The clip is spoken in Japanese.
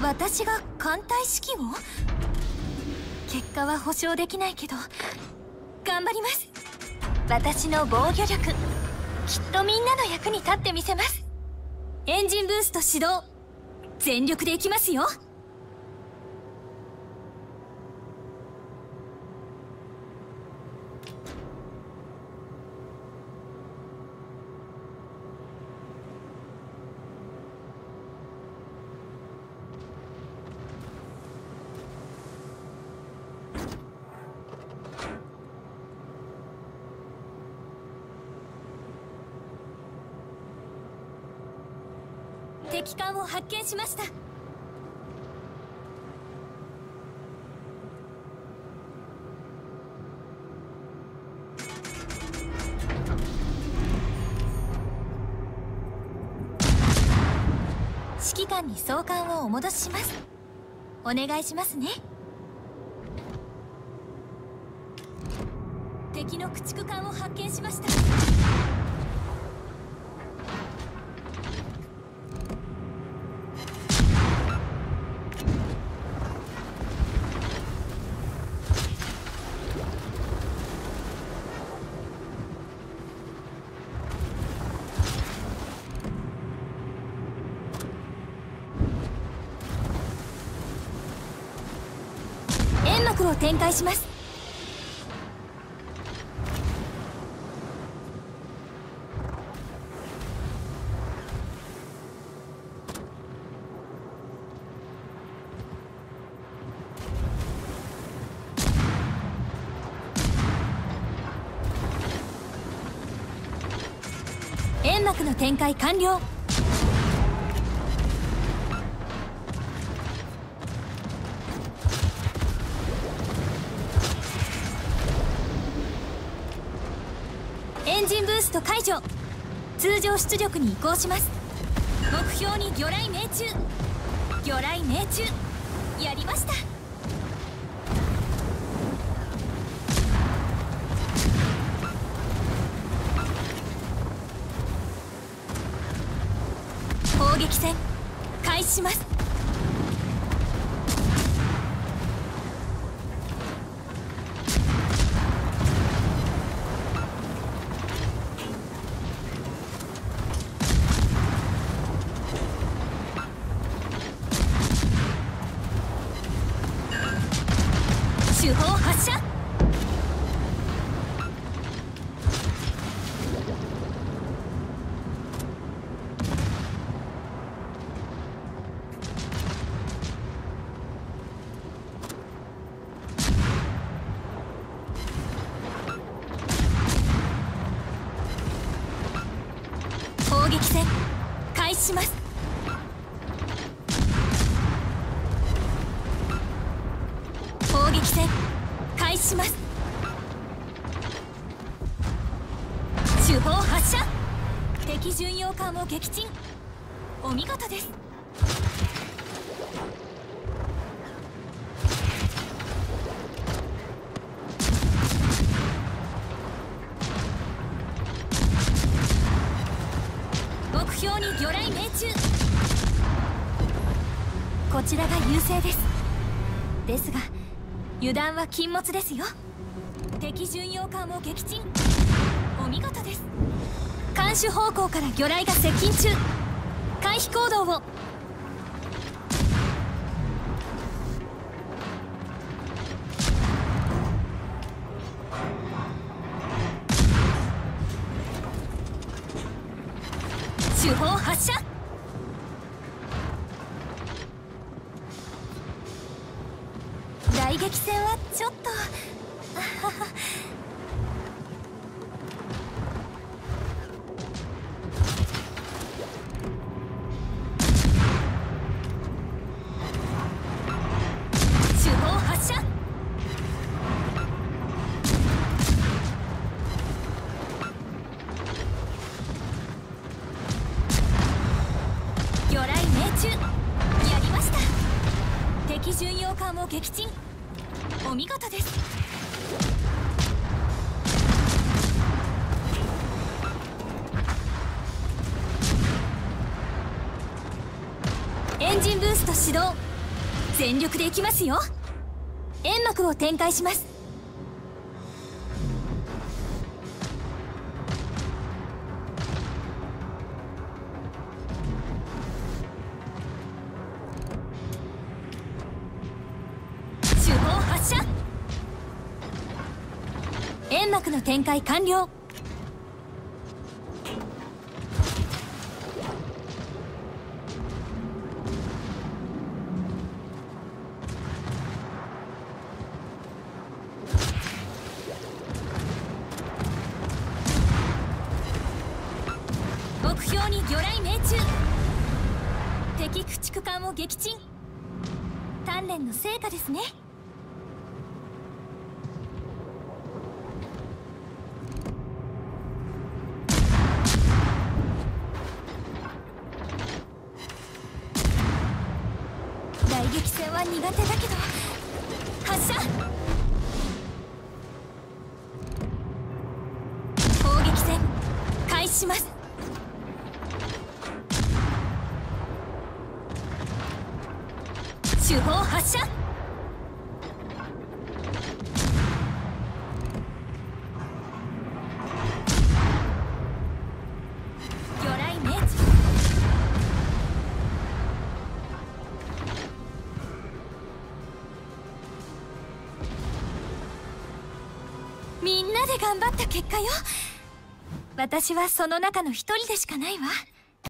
私が艦隊指揮を？結果は保証できないけど頑張ります。私の防御力、きっとみんなの役に立ってみせます。エンジンブースト始動、全力でいきますよ。敵艦を発見しました。指揮官に総監をお戻しします。お願いしますね。敵の駆逐艦を発見しました。煙幕を展開します。煙幕の展開完了。エンジンブースト解除。通常出力に移行します。目標に魚雷命中。魚雷命中。やりました。砲撃戦開始します。主砲発射。砲撃戦開始します。砲撃戦開始します。主砲発射。敵巡洋艦を撃沈。お見事です。目標に魚雷命中。こちらが優勢です。ですが油断は禁物ですよ。敵巡洋艦を撃沈。お見事です。艦首方向から魚雷が接近中。回避行動を。主砲発射。大激戦はちょっと主砲発射。魚雷命中。やりました。敵巡洋艦を撃沈。お見事です。エンジンブースト始動。 全力でいきますよ。煙幕を展開します。手法発射。煙幕の展開完了。目標に魚雷命中。敵駆逐艦を撃沈。鍛錬の成果ですね。大激戦は苦手だけど発射。砲撃戦開始します。手法発射。魚雷命中。みんなで頑張った結果よ。私はその中の一人でしかないわ。